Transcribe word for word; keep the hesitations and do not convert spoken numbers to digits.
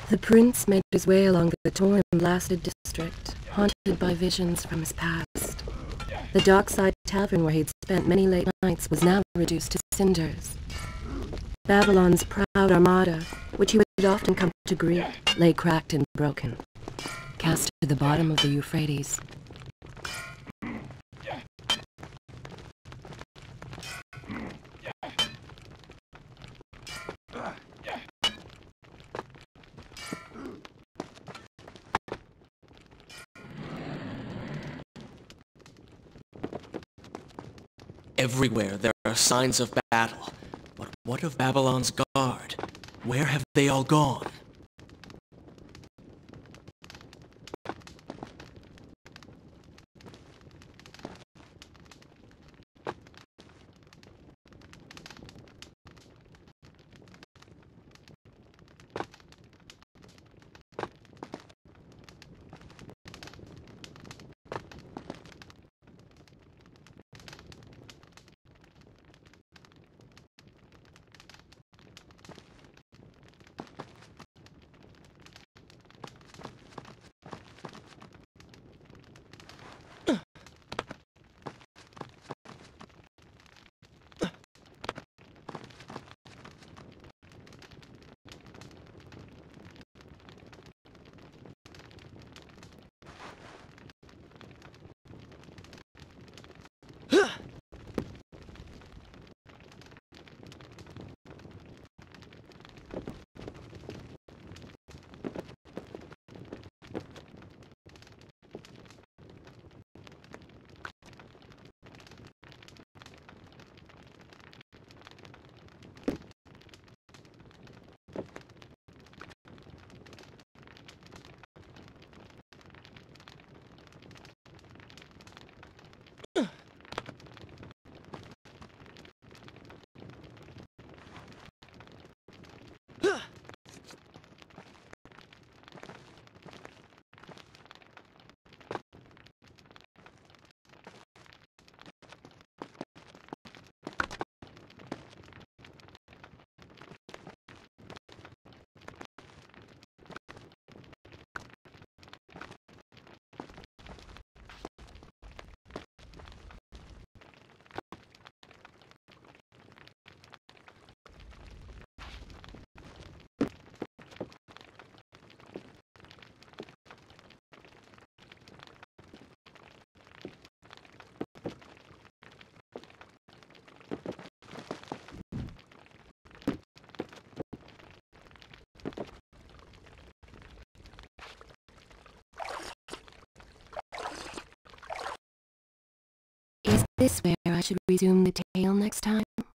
The prince made his way along the torn and blasted district, haunted by visions from his past. The dockside tavern where he'd spent many late nights was now reduced to cinders. Babylon's proud armada, which he would often come to greet, lay cracked and broken, cast to the bottom of the Euphrates. Everywhere there are signs of battle. But what of Babylon's guard? Where have they all gone? Is this where I should resume the tale next time?